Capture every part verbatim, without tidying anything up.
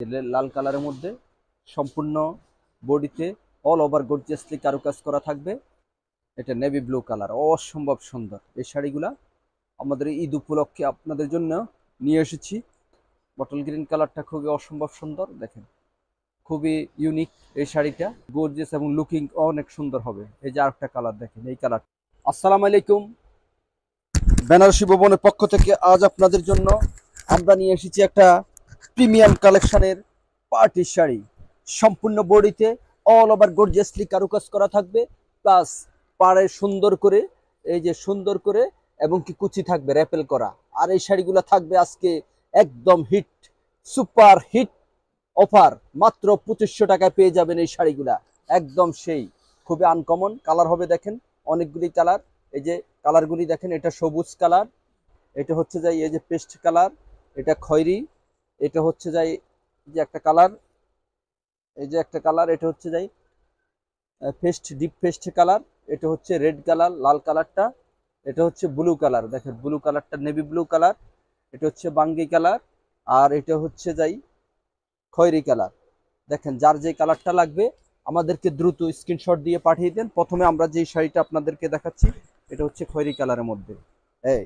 লাল কালারের মধ্যে সম্পূর্ণ বডিতে অল ওভার গর্জিয়াসলি কারুকাজ করা থাকবে। এটা নেভি ব্লু কালার, অসম্ভব সুন্দর। এই শাড়িগুলা আমাদের ঈদ উপলক্ষে আপনাদের জন্য নিয়ে এসেছি। বটল গ্রিন কালারটা খুবই অসম্ভব সুন্দর, দেখেন খুবই ইউনিক এই শাড়িটা, গর্জিয়াস এবং লুকিং অনেক সুন্দর হবে। এই যে আরেকটা কালার দেখেন, এই কালার। আসসালামু আলাইকুম, বেনারসি ভবনের পক্ষ থেকে আজ আপনাদের জন্য আমরা নিয়ে এসেছি একটা প্রিমিয়াম কালেকশনের পার্টি শাড়ি। সম্পূর্ণ বডিতে অল ওভার গর্জিয়াসলি কারুকাজ করা থাকবে, প্লাস পাড়ে সুন্দর করে এই যে সুন্দর করে এবং কি কুচি থাকবে র্যাপেল করা। আর এই শাড়িগুলো থাকবে আজকে একদম হিট, সুপার হিট অফার। মাত্র পঁচিশশো টাকায় পেয়ে যাবেন এই শাড়িগুলা, একদম সেই খুবই আনকমন কালার হবে। দেখেন অনেকগুলি কালার, এই যে কালারগুলি দেখেন, এটা সবুজ কালার, এটা হচ্ছে যাই এই যে পেস্ট কালার, এটা খয়েরি, এটা হচ্ছে যাই যে একটা কালার, এই যে একটা কালার, এটা হচ্ছে যাই পেস্ট ডিপ পেস্ট কালার, এটা হচ্ছে রেড কালার লাল কালারটা, এটা হচ্ছে ব্লু কালার, দেখেন ব্লু কালারটা নেভি ব্লু কালার, এটা হচ্ছে বাঙ্গি কালার, আর এটা হচ্ছে যাই খয়েরি কালার। দেখেন যার যে কালারটা লাগবে আমাদেরকে দ্রুত স্ক্রিনশট দিয়ে পাঠিয়ে দেন। প্রথমে আমরা যে শাড়িটা আপনাদেরকে দেখাচ্ছি এটা হচ্ছে খয়েরি কালারের মধ্যে। এই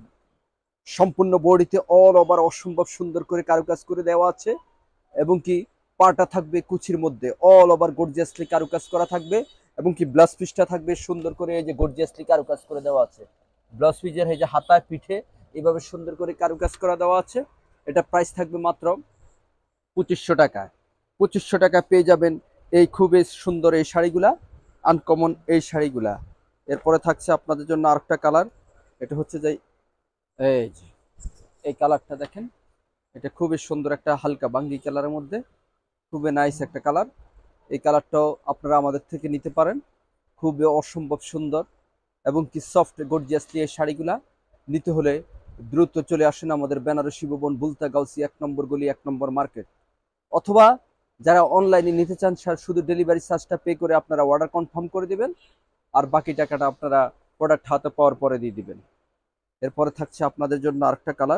সম্পূর্ণ বডিতে অল ওভার অসম্ভব সুন্দর করে কারুকাজ করে দেওয়া আছে, এবং কি পাটা থাকবে কুচির মধ্যে অল ওভার গর্জিয়াসলি কারুকাজ করা থাকবে, এবং কি ব্লাউজ পিসটা থাকবে সুন্দর করে এই যে গর্জিয়াসলি কারুকাজ করে দেওয়া আছে। ব্লাউজ পিসের এই যে হাতায় পিঠে এইভাবে সুন্দর করে কারুকাজ করা দেওয়া আছে। এটা প্রাইস থাকবে মাত্র পঁচিশশো টাকা। পঁচিশশো টাকা পেয়ে যাবেন এই খুবই সুন্দর এই শাড়িগুলা, আনকমন এই শাড়িগুলা। এরপরে থাকছে আপনাদের জন্য আরেকটা কালার, এটা হচ্ছে যে এই যে এই কালারটা দেখেন, এটা খুবই সুন্দর একটা হালকা বাঙ্গি কালারের মধ্যে, খুবই নাইস একটা কালার। এই কালারটাও আপনারা আমাদের থেকে নিতে পারেন, খুবই অসম্ভব সুন্দর এবং কি সফট গর্জিয়াসলি এই শাড়িগুলা নিতে হলে দ্রুত চলে আসেন আমাদের বেনারসি ভবন, বুলতা গাউসি এক নম্বর গলি, এক নম্বর মার্কেট। অথবা যারা অনলাইনে নিতে চান শুধু ডেলিভারি চার্জটা পে করে আপনারা অর্ডার কনফার্ম করে দিবেন, আর বাকি টাকাটা আপনারা প্রোডাক্ট হাতে পাওয়ার পরে দিয়ে দিবেন। এরপরে থাকছে আপনাদের জন্য আরেকটা কালার,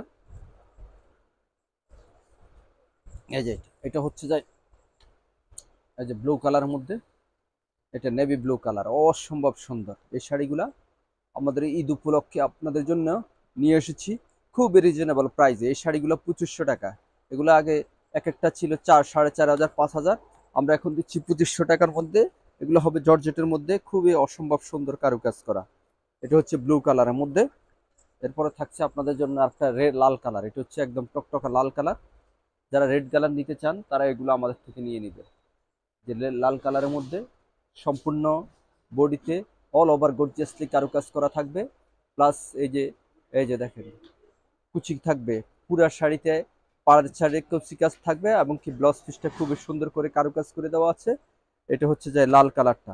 এই যে এটা হচ্ছে যে এই যে ব্লু কালারের মধ্যে, এটা নেভি ব্লু কালার, অসম্ভব সুন্দর। এই শাড়িগুলা আমাদের ঈদ উপলক্ষে আপনাদের জন্য নিয়ে এসেছি খুবই রিজনেবল প্রাইসে। এই শাড়িগুলো পঁচিশশো টাকা, এগুলো আগে এক একটা ছিল চার সাড়ে চার হাজার পাঁচ হাজার, আমরা এখন দিচ্ছি পঁচিশশো টাকার মধ্যে। এগুলো হবে জর্জেটের মধ্যে, খুবই অসম্ভব সুন্দর কারুকাজ করা। এটা হচ্ছে ব্লু কালারের মধ্যে। এরপরে থাকছে আপনাদের জন্য একটা রেড লাল কালার, এটা হচ্ছে একদম টকটকা লাল কালার। যারা রেড কালার নিতে চান তারা এগুলো আমাদের থেকে নিয়ে নিবে। যে লাল কালারের মধ্যে সম্পূর্ণ বডিতে অল ওভার গর্জিয়াসলি কারুকাজ করা থাকবে, প্লাস এই যে এই যে দেখেন কুচি থাকবে পুরা শাড়িতে, পাড়ের শাড়ি কুচি কাজ থাকবে, এবং কি ব্লাউজ পিসটা খুবই সুন্দর করে কারুকাজ করে দেওয়া আছে। এটা হচ্ছে যে লাল কালারটা।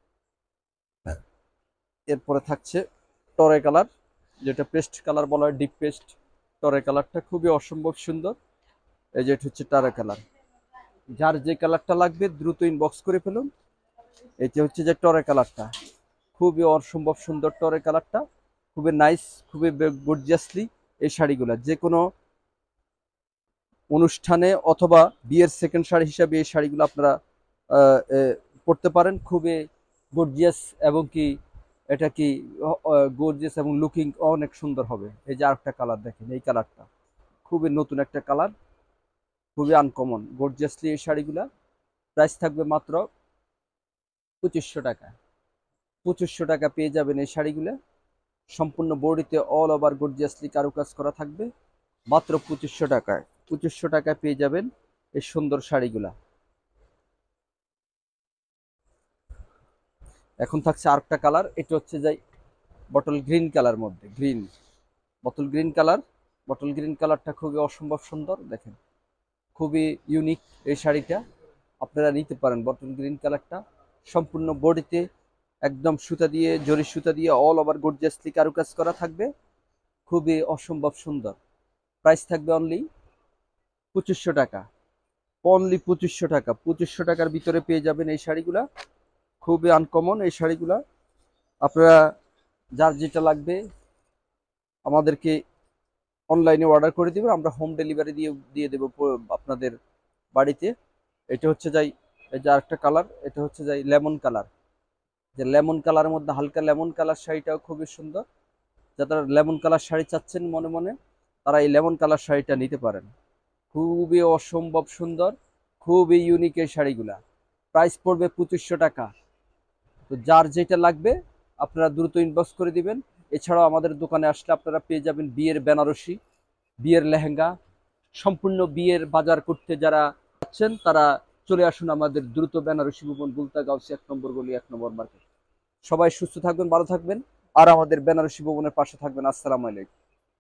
এরপরে থাকছে টরে কালার, যেটা পেস্ট কালার বলা হয়, ডিপ পেস্ট টরে কালারটা খুবই অসম্ভব সুন্দর। এই যে এটা হচ্ছে টরে কালার। যার যে কালারটা লাগবে দ্রুত ইনবক্স করে ফেলুন। এটা হচ্ছে যে টরে কালারটা, খুবই অসম্ভব সুন্দর টরে কালারটা, খুবই নাইস, খুবই গর্জিয়াসলি এই শাড়িগুলো যে কোনো অনুষ্ঠানে অথবা বিয়ের সেকেন্ড শাড়ি হিসাবে এই শাড়িগুলো আপনারা পরতে পারেন। খুবই গর্জিয়াস এবং কি এটা কি গর্জিয়াস এবং লুকিং অনেক সুন্দর হবে। এই যে আরেকটা কালার দেখেন, এই কালারটা খুবই নতুন একটা কালার, খুবই আনকমন গর্জিয়াসলি এই শাড়িগুলা। প্রাইস থাকবে মাত্র পঁচিশশো টাকা। পঁচিশশো টাকা পেয়ে যাবেন এই শাড়িগুলা, সম্পূর্ণ বডিতে অল ওভার গর্জিয়াসলি কারুকাজ করা থাকবে, মাত্র পঁচিশশো টাকায়। পঁচিশশো টাকায় পেয়ে যাবেন এই সুন্দর শাড়িগুলা। এখন থাকছে আরেকটা কালার, এটা হচ্ছে যাই বটল গ্রিন কালার মধ্যে, green bottle green colour. Bottle green কালারটা খুবই অসম্ভব সুন্দর, দেখেন খুবই ইউনিক এই শাড়িটা, আপনারা নিতে পারেন বটল গ্রিন কালারটা। সম্পূর্ণ বডিতে একদম সুতা দিয়ে, জরি সুতা দিয়ে অল ওভার গর্জিয়াসলি কারুকাজ করা থাকবে, খুবই অসম্ভব সুন্দর। প্রাইস থাকবে অনলি পঁচিশশো টাকা, অনলি পঁচিশশো টাকা। পঁচিশশো টাকার ভিতরে পেয়ে যাবেন এই শাড়িগুলা, খুবই আনকমন এই শাড়িগুলা। আপনারা যার যেটা লাগবে আমাদেরকে অনলাইনে অর্ডার করে দেবেন, আমরা হোম ডেলিভারি দিয়ে দিয়ে দেবো আপনাদের বাড়িতে। এটা হচ্ছে যাই এই যে আরেকটা কালার, এটা হচ্ছে যাই লেমন কালার, যে লেমন কালারের মধ্যে হালকা লেমন কালার শাড়িটাও খুবই সুন্দর। যারা লেমন কালার শাড়ি চাচ্ছেন মনে মনে, তারা এই লেমন কালার শাড়িটা নিতে পারেন। খুবই অসম্ভব সুন্দর, খুবই ইউনিক এই শাড়িগুলা। প্রাইস পড়বে পঁচিশশো টাকা। তো যার যেটা লাগবে আপনারা দ্রুত ইনবক্স করে দিবেন। এছাড়াও আমাদের দোকানে আসলে আপনারা পেয়ে যাবেন বিয়ের বেনারসি, বিয়ের লেহেঙ্গা, সম্পূর্ণ বিয়ের বাজার করতে যারা যাচ্ছেন তারা চলে আসুন আমাদের দ্রুত বেনারসি ভুবন, গুলতা গাউসি এক নম্বর গলি, এক নম্বর মার্কেট। সবাই সুস্থ থাকবেন, ভালো থাকবেন, আর আমাদের বেনারসি ভুবনের পাশে থাকবেন। আসসালামু আলাইকুম।